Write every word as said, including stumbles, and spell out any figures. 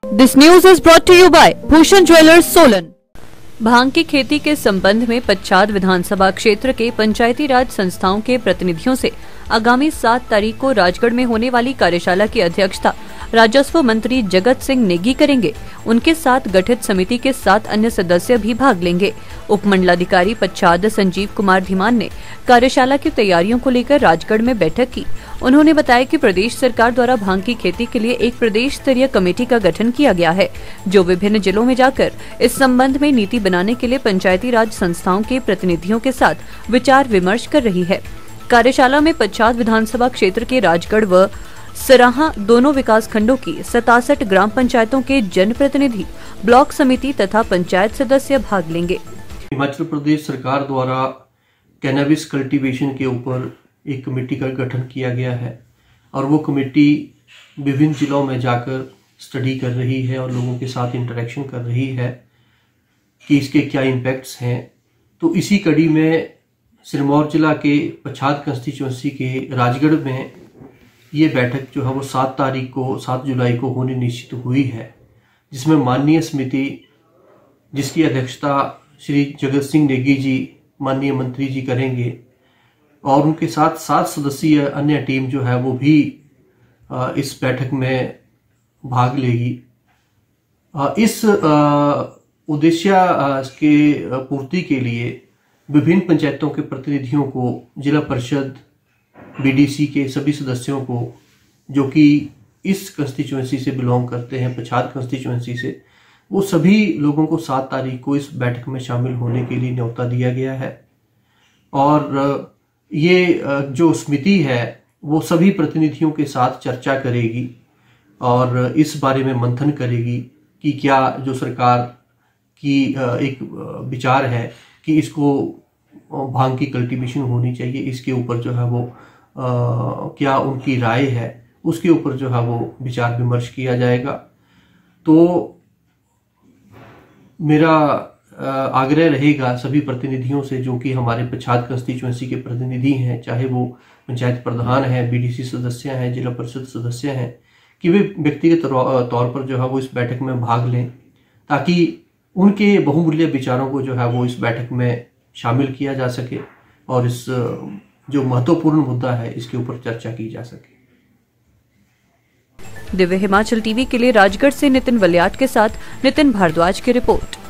This news is brought to you by Bhushan jewellers Solan. भांग की खेती के संबंध में पच्छाद विधानसभा क्षेत्र के पंचायती राज संस्थाओं के प्रतिनिधियों से आगामी सात तारीख को राजगढ़ में होने वाली कार्यशाला की अध्यक्षता राजस्व मंत्री जगत सिंह नेगी करेंगे। उनके साथ गठित समिति के सात अन्य सदस्य भी भाग लेंगे। उपमंडलाधिकारी पच्छाद संजीव कुमार धीमान ने कार्यशाला की तैयारियों को लेकर राजगढ़ में बैठक की। उन्होंने बताया कि प्रदेश सरकार द्वारा भांग की खेती के लिए एक प्रदेश स्तरीय कमेटी का गठन किया गया है, जो विभिन्न जिलों में जाकर इस संबंध में नीति बनाने के लिए पंचायती राज संस्थाओं के प्रतिनिधियों के साथ विचार विमर्श कर रही है। कार्यशाला में पच्छाद विधानसभा क्षेत्र के राजगढ़ व सराहा दोनों विकास खंडों की सतासठ ग्राम पंचायतों के जनप्रतिनिधि, ब्लॉक समिति तथा पंचायत सदस्य भाग लेंगे। हिमाचल प्रदेश सरकार द्वारा कैनबिस कल्टीवेशन के ऊपर एक कमेटी का गठन किया गया है और वो कमेटी विभिन्न जिलों में जाकर स्टडी कर रही है और लोगों के साथ इंटरेक्शन कर रही है कि इसके क्या इम्पैक्ट्स हैं। तो इसी कड़ी में सिरमौर जिला के पच्छाद कंस्टिट्यूंसी के राजगढ़ में ये बैठक जो है वो सात तारीख को सात जुलाई को होनी निश्चित हुई है, जिसमें माननीय समिति जिसकी अध्यक्षता श्री जगत सिंह नेगी जी माननीय मंत्री जी करेंगे और उनके साथ सात सदस्यीय अन्य टीम जो है वो भी इस बैठक में भाग लेगी। इस उद्देश्य के पूर्ति के लिए विभिन्न पंचायतों के प्रतिनिधियों को, जिला परिषद बीडीसी के सभी सदस्यों को जो कि इस कंस्टिट्यूएंसी से बिलोंग करते हैं, पच्छाद कंस्टिट्यूएंसी से, वो सभी लोगों को सात तारीख को इस बैठक में शामिल होने के लिए न्योता दिया गया है। और ये जो समिति है वो सभी प्रतिनिधियों के साथ चर्चा करेगी और इस बारे में मंथन करेगी कि क्या जो सरकार की एक विचार है कि इसको भांग की कल्टीवेशन होनी चाहिए, इसके ऊपर जो है वो आ, क्या उनकी राय है, उसके ऊपर जो है वो विचार विमर्श किया जाएगा। तो मेरा आग्रह रहेगा सभी प्रतिनिधियों से जो कि हमारे पच्छाद कंस्टिट्यूएंसी के प्रतिनिधि हैं, चाहे वो पंचायत प्रधान हैं, बीडीसी सदस्य हैं, जिला परिषद सदस्य हैं, कि वे व्यक्तिगत तौर पर जो है वो इस बैठक में भाग लें ताकि उनके बहुमूल्य विचारों को जो है वो इस बैठक में शामिल किया जा सके और इस जो महत्वपूर्ण मुद्दा है इसके ऊपर चर्चा की जा सके। दिव्य हिमाचल टीवी के लिए राजगढ़ से नितिन वलियाट के साथ नितिन भारद्वाज की रिपोर्ट।